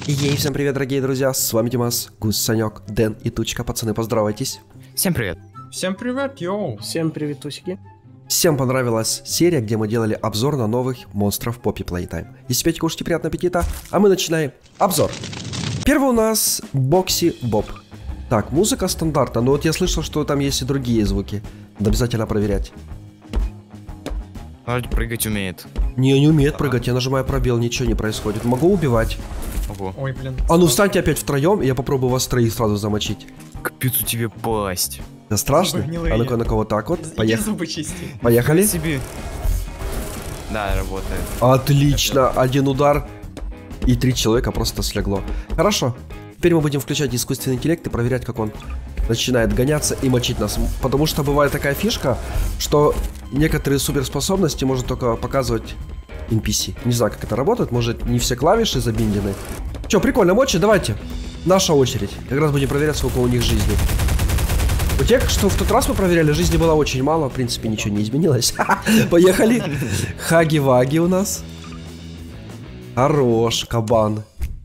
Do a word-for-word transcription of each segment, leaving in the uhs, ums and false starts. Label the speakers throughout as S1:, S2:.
S1: Ей, всем привет, дорогие друзья, с вами Димас, Гус, Санек, Дэн и Тучка. Пацаны, поздоровайтесь.
S2: Всем привет.
S3: Всем привет, йоу.
S4: Всем привет, тусики.
S1: Всем понравилась серия, где мы делали обзор на новых монстров Poppy Playtime. Если пейте, кушайте, приятного аппетита, а мы начинаем обзор. Первый у нас Бокси Боб. Так, музыка стандартная, но вот я слышал, что там есть и другие звуки. Надо обязательно проверять.
S2: Вроде прыгать умеет.
S1: Не, не умеет прыгать, я нажимаю пробел, ничего не происходит. Могу убивать.
S2: Ого.
S3: Ой, блин.
S1: А ну встаньте опять втроем, и я попробую вас троих сразу замочить.
S2: Капец, у тебя пасть.
S1: Это страшно?
S3: Зубы гнилые.
S1: А ну-ка, на кого так вот.
S3: Иди
S1: Поехали.
S3: зубы чисти.
S1: Поехали.
S2: Себе. Да, работает.
S1: Отлично. Один удар. И три человека просто слегло. Хорошо. Теперь мы будем включать искусственный интеллект и проверять, как он начинает гоняться и мочить нас. Потому что бывает такая фишка, что некоторые суперспособности может только показывать эн пи си. Не знаю, как это работает. Может, не все клавиши забиндены. Че, прикольно мочит? Давайте. Наша очередь. Как раз будем проверять, сколько у них жизни. У тех, что в тот раз мы проверяли, жизни было очень мало. В принципе, ничего не изменилось. Поехали. Хаги-ваги у нас. Хорош, кабан.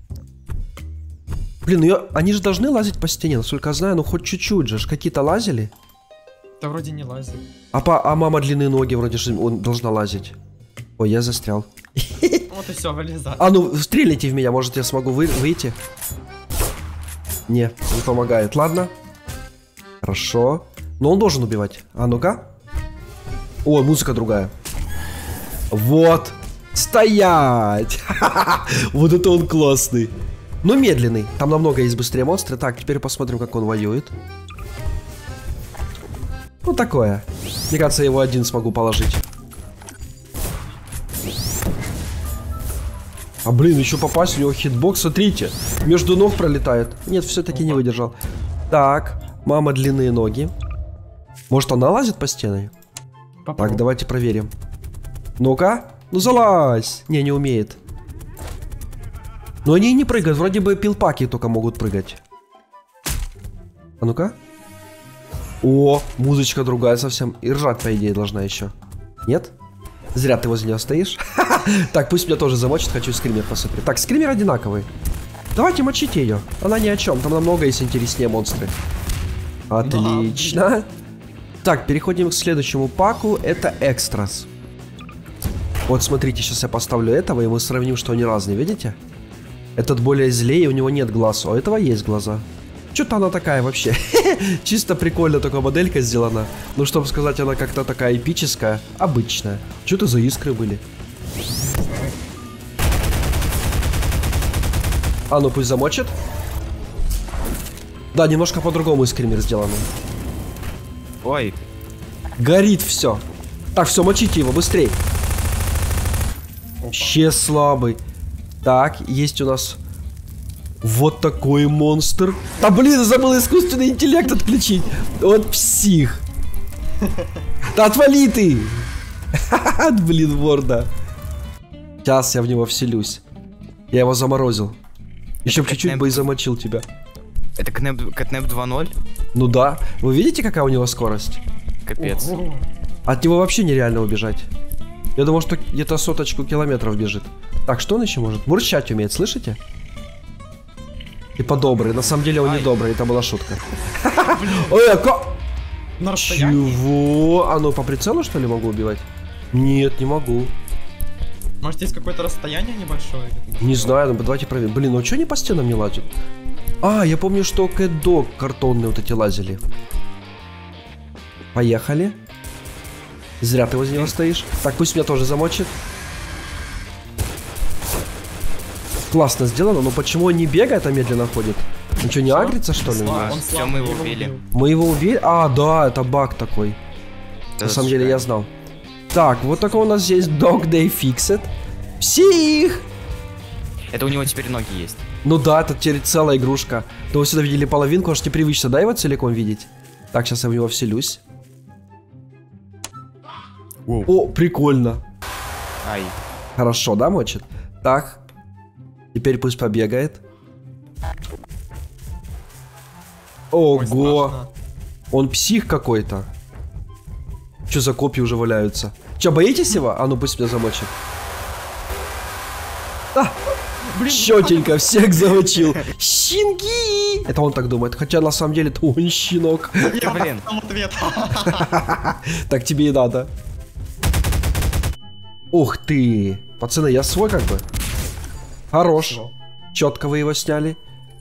S1: Блин, ну они же должны лазить по стене, насколько я знаю, ну хоть чуть-чуть же. Какие-то лазили.
S3: Да вроде не лазит.
S1: А, по, а мама длинные ноги вроде же он должна лазить. Ой, я застрял.
S3: Вот и все, вылезай.
S1: А ну, стрелите в меня, может я смогу вы, выйти? Не, не помогает. Ладно. Хорошо. Но он должен убивать. А ну-ка. О, музыка другая. Вот. Стоять. Вот это он классный. Но медленный. Там намного есть быстрее монстры. Так, теперь посмотрим, как он воюет. Ну, такое. Мне кажется, я его один смогу положить. А, блин, еще попасть, у него хитбокс, смотрите. Между ног пролетает. Нет, все-таки не выдержал. Так, мама длинные ноги. Может, она лазит по стене?
S3: Попробуй.
S1: Так, давайте проверим. Ну-ка. Ну, залазь. Не, не умеет. Но они и не прыгают. Вроде бы пилпаки только могут прыгать. А ну-ка. О, музычка другая совсем. И ржать, по идее, должна еще. Нет? Зря ты возле нее стоишь. Так, пусть меня тоже замочит. Хочу скример посмотреть. Так, скример одинаковый. Давайте мочите ее. Она ни о чем. Там намного есть интереснее монстры. Отлично. Так, переходим к следующему паку. Это экстрас. Вот смотрите, сейчас я поставлю этого, и мы сравним, что они разные. Видите? Этот более злее, у него нет глаз. А у этого есть глаза. Что-то она такая вообще. Чисто прикольно только моделька сделана. Ну, чтобы сказать, она как-то такая эпическая, обычная. Что-то за искры были. А ну пусть замочит. Да, немножко по-другому скример сделан.
S2: Ой.
S1: Горит все. Так, все, мочите его, быстрей. Вообще слабый. Так, есть у нас вот такой монстр. Да блин, забыл искусственный интеллект отключить. Вот псих. Да отвали ты. Блин, морда. Сейчас я в него вселюсь. Я его заморозил. Еще чуть-чуть бы и замочил тебя.
S2: Это Кэтнеп два ноль?
S1: Ну да. Вы видите, какая у него скорость?
S2: Капец.
S3: Ого.
S1: От него вообще нереально убежать. Я думал, что где-то соточку километров бежит. Так, что он еще может? Бурчать умеет, слышите? Типа добрый. На самом деле он не добрый, это была шутка. Ой, а как?
S3: На расстоянии.
S1: Чего? А ну по прицелу что ли могу убивать? Нет, не могу.
S3: Может, есть какое-то расстояние небольшое?
S1: Не знаю, ну давайте проверим. Блин, ну что они по стенам не лазят? А, я помню, что кэт-дог картонные вот эти лазили. Поехали. Зря ты возле него стоишь. Так, пусть меня тоже замочит. Классно сделано, но почему он не бегает, а медленно ходит? Он что, не агрится, что ли?
S3: Слаб, он
S2: Всё,
S3: слаб,
S2: мы его
S3: его
S2: убили.
S3: убил.
S1: Мы его убили? А, да, это баг такой.
S2: Да,
S1: На самом деле
S2: шикарно.
S1: я знал. Так, вот такой у нас есть Dog Day Fixed. Псих!
S2: Это у него теперь ноги есть.
S1: Ну да, это теперь целая игрушка. Но вы сюда видели половинку, аж непривычно, да, его целиком видеть? Так, сейчас я в него вселюсь.
S2: Воу.
S1: О, прикольно.
S2: Ай.
S1: Хорошо, да, мочит? Так. Теперь пусть побегает.
S3: Ой,
S1: Ого.
S3: страшно.
S1: Он псих какой-то. Что за копии уже валяются? Че, боитесь его? А ну пусть меня замочит. А!
S3: Блин,
S1: Четенько, всех замочил. Щенки! Это он так думает, хотя на самом деле это он щенок.
S3: я
S2: блин.
S3: там ответ.
S1: Так тебе и надо. Ух ты. Пацаны, я свой как бы. Хорош.
S3: Всё.
S1: Четко вы его сняли.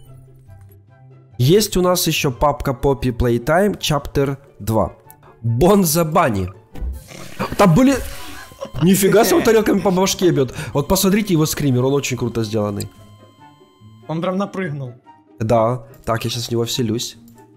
S1: Есть у нас еще папка Poppy Playtime Chapter два. Бонза Банни. Там были... Нифига себе, он тарелками по башке бьет. Вот посмотрите его скример, он очень круто сделанный.
S3: Он прям напрыгнул.
S1: Да, так, я сейчас в него вселюсь.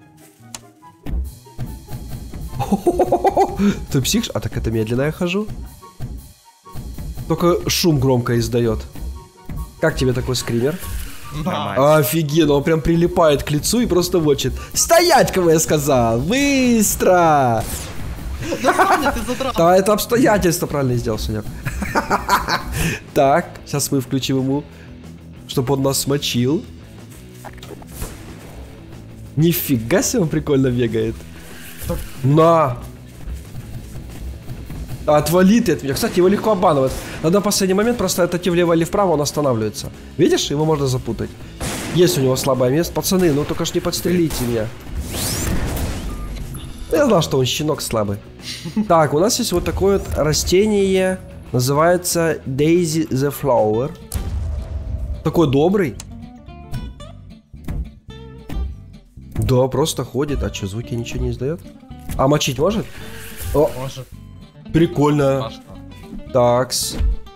S1: Ты псих? А так это медленно я хожу. Только шум громко издает. Как тебе такой скример?
S3: Да.
S1: Офигенно, он прям прилипает к лицу и просто вочит. Стоять, кого я сказал! Быстро!
S3: Саня, ты задрал.
S1: Да, это обстоятельство правильно сделал, Санек. Так, сейчас мы включим ему, чтобы он нас смочил. Нифига себе, он прикольно бегает. На! Отвали ты от меня. Кстати, его легко обманывать. Надо в последний момент просто отойти влево или вправо, он останавливается. Видишь, его можно запутать. Есть у него слабое место. Пацаны, ну только ж не подстрелите меня. Я знал, что он щенок слабый. Так, у нас есть вот такое вот растение. Называется Daisy the Flower. Такой добрый. Да, просто ходит. А что, звуки ничего не издает? А мочить может? О,
S3: Может.
S1: прикольно.
S3: Страшно.
S1: Такс.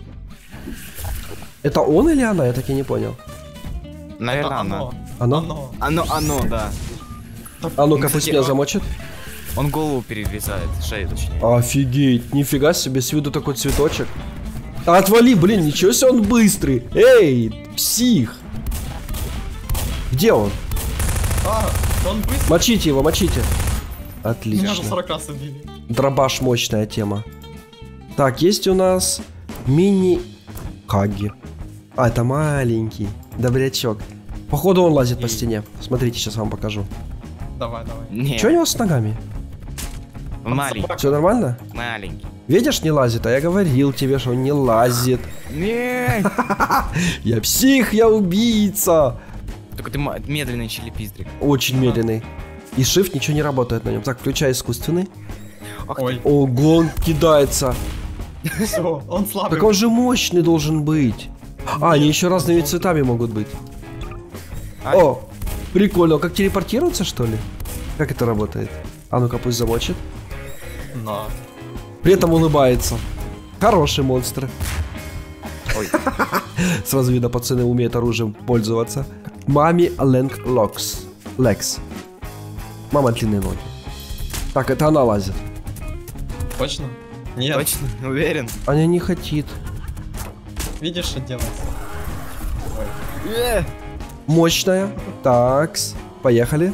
S1: Это он или она? Я так и не понял.
S2: Наверное,
S3: Это
S2: она.
S3: оно.
S1: Оно?
S3: Оно.
S2: Оно, оно, да.
S1: А ну-ка,
S2: Кстати,
S1: пусть меня
S2: он-
S1: замочит.
S2: Он голову перерезает, шею точнее.
S1: Офигеть, нифига себе, с виду такой цветочек. А отвали, блин, ничего себе он быстрый. Эй, псих. Где он?
S3: А, он быстро.
S1: Мочите его, мочите.
S3: Меня уже
S1: Отлично.
S3: сорок раз убили.
S1: Дробаш мощная тема. Так, есть у нас мини-хаги. А, это маленький. Добрячок. Походу он лазит по стене. Смотрите, сейчас вам покажу.
S3: Давай, давай.
S2: Не,
S1: Что у него с ногами?
S2: он маленький,
S1: Все нормально?
S2: маленький.
S1: Видишь, не лазит, а я говорил тебе, что он не лазит.
S2: Не.
S1: Я псих, я убийца.
S2: Только ты ма- медленный челепиздрик.
S1: Очень медленный. И shift ничего не работает на нем. Так, включай искусственный.
S2: Ах
S3: Ой,
S1: Ого, он кидается.
S3: все, он слабый.
S1: Так он же мощный должен быть. А, они еще разными цветами могут быть.
S2: Ай.
S1: О, прикольно. Как телепортироваться, что ли? Как это работает? А ну-ка, пусть замочит.
S3: На.
S1: При этом улыбается. Хороший монстр.
S2: Ой.
S1: Сразу видно, пацаны умеют оружием пользоваться. Мами Лэнг Локс. Лекс. Мама длинные ноги. Так, это она лазит.
S3: Точно? Нет.
S2: Точно, уверен.
S1: Она не хотит.
S3: Видишь, что делается? Ой.
S2: Э.
S1: Мощная. Такс. Поехали.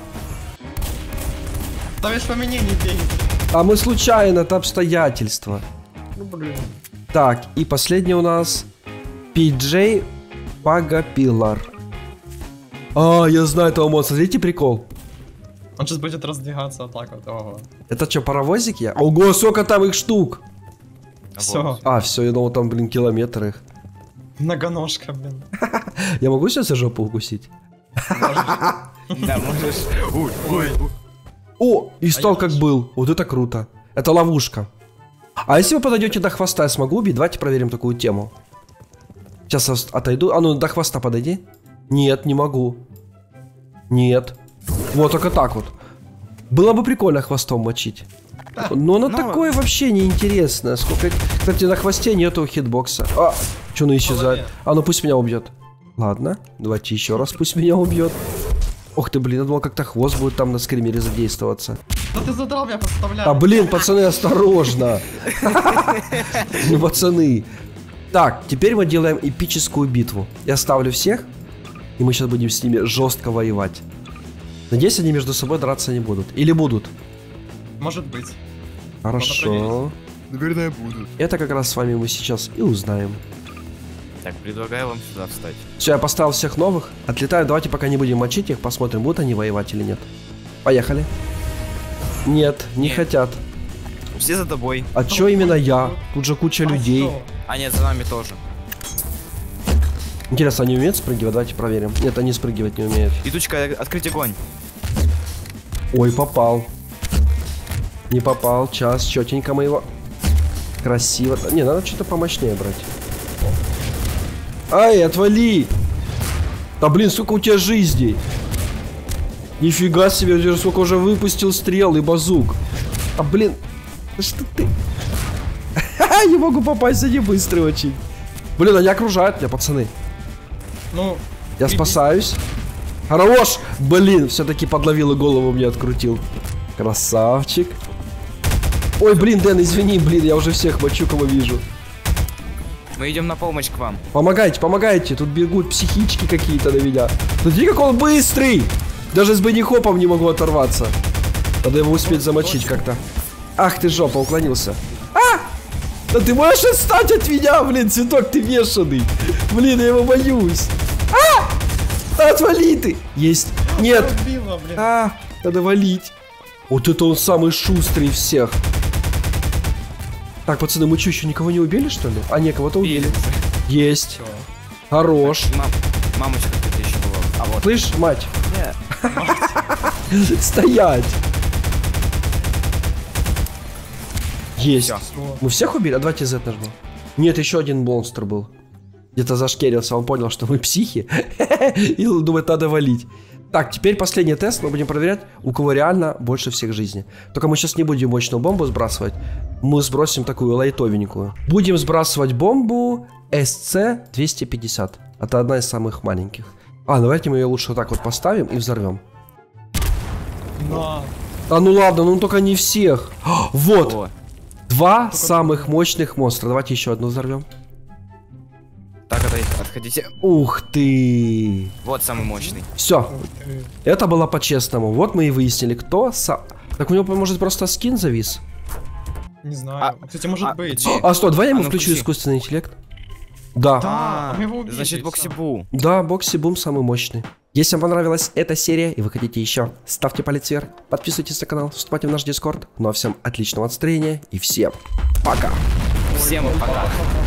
S3: Ставишь по мне, не бей.
S1: А мы случайно, это обстоятельства.
S3: Ну блин.
S1: Так, и последний у нас пи джей Пагапилар. А, я знаю этого монстра. Смотрите прикол.
S3: Он сейчас будет раздвигаться вот так вот. Ого.
S1: Это что, паровозики? Ого, сколько там их штук!
S3: Все.
S2: Вот.
S1: А, все, я думал, там, блин, километр их.
S3: Многоножка, блин.
S1: Я могу сейчас за жопу укусить?
S2: Да, можешь. Ой, ой.
S1: О, и стал
S3: я
S1: как
S3: хочу.
S1: был. Вот это круто. Это ловушка. А если вы подойдете до хвоста, я смогу убить? Давайте проверим такую тему. Сейчас я отойду. А ну, до хвоста подойди. Нет, не могу. Нет. Вот только так вот. Было бы прикольно хвостом мочить. Но оно
S2: Ну.
S1: такое вообще неинтересное. Сколько... Кстати, на хвосте нету хитбокса. А, что оно исчезает? А ну пусть меня убьет. Ладно, давайте еще раз пусть меня убьет. Ох ты, блин, я думал, как-то хвост будет там на скримере задействоваться.
S3: Да ты задрал меня подставлял.
S1: А, блин, пацаны, осторожно. Ну, пацаны. Так, теперь мы делаем эпическую битву. Я ставлю всех, и мы сейчас будем с ними жестко воевать. Надеюсь, они между собой драться не будут. Или будут.
S3: Может быть.
S1: Хорошо.
S2: Наверное, будут.
S1: Это как раз с вами мы сейчас и узнаем.
S2: Так, предлагаю вам сюда встать.
S1: Все, я поставил всех новых. Отлетаю, давайте пока не будем мочить их, посмотрим, будут они воевать или нет. Поехали. Нет, не
S2: Нет.
S1: хотят.
S2: Все за тобой.
S1: А чё именно я? Тут же куча
S3: А
S1: людей.
S3: что?
S2: А нет, за нами тоже.
S1: Интересно, они умеют спрыгивать? Давайте проверим. Нет, они спрыгивать не умеют.
S2: И тучка, открыть огонь.
S1: Ой, попал. Не попал. Час, четенько мы его. Красиво. Не, надо что-то помощнее брать. Ай, отвали! Да блин, сколько у тебя жизней? Нифига себе, у тебя сколько уже выпустил стрел и базук. А блин, да что ты? Не могу попасть, они быстрые очень. Блин, они окружают меня, пацаны.
S3: Ну,
S1: Я спасаюсь. Хорош! Блин, все-таки подловил и голову мне открутил. Красавчик. Ой, блин, Дэн, извини, блин, я уже всех мочу, кого вижу.
S2: Мы идем на помощь к вам.
S1: Помогайте, помогайте, тут бегут психички какие-то на меня. Смотри, как он быстрый! Даже с бенихопом не могу оторваться. Надо его успеть замочить как-то. Ах ты жопа, уклонился. А! Да ты можешь отстать от меня, блин, цветок, ты вешаный. Блин, я его боюсь. А! Отвали ты! Есть. Нет.
S3: убила, блин.
S1: А, надо валить. Вот это он самый шустрый из всех. Так, пацаны, мы что, еще никого не убили, что ли? А, не, кого-то убили. Есть.
S3: Всё.
S1: Хорош.
S2: Мам, мамочка где-то еще была. А вот.
S1: Слышь, мать,
S2: Нет.
S1: стоять. Есть.
S2: Всё.
S3: Всё.
S1: Мы всех убили? А давайте Z нажмем. Нет, еще один монстр был. Где-то зашкерился, он понял, что мы психи. И думает, надо валить. Так, теперь последний тест. Мы будем проверять, у кого реально больше всех жизни. Только мы сейчас не будем мощную бомбу сбрасывать. Мы сбросим такую лайтовенькую. Будем сбрасывать бомбу эс си двести пятьдесят. Это одна из самых маленьких. А, давайте мы ее лучше вот так вот поставим и взорвем.
S3: На.
S1: А ну ладно, ну только не всех. О, вот.
S2: О,
S1: Два самых мощных монстра. Давайте еще одну взорвем.
S2: так, отойдите, отходите.
S1: Ух ты.
S2: Вот самый мощный.
S1: Все. Это было по-честному. Вот мы и выяснили, кто са... Так у него, может, просто скин завис?
S3: Не знаю.
S2: А-
S3: Кстати, может
S2: а
S3: быть.
S2: где?
S1: А, стой, давай я ему
S2: А ну,
S1: включу
S2: включи.
S1: искусственный интеллект. Да.
S3: Да,
S2: А,
S3: мы его убили,
S2: значит,
S3: и
S2: Бокси
S3: всё.
S2: Бу.
S1: Да, Бокси Бум самый мощный. Если вам понравилась эта серия и вы хотите еще, ставьте палец вверх, подписывайтесь на канал, вступайте в наш дискорд. Ну а всем отличного настроения и всем пока.
S2: Всем пока.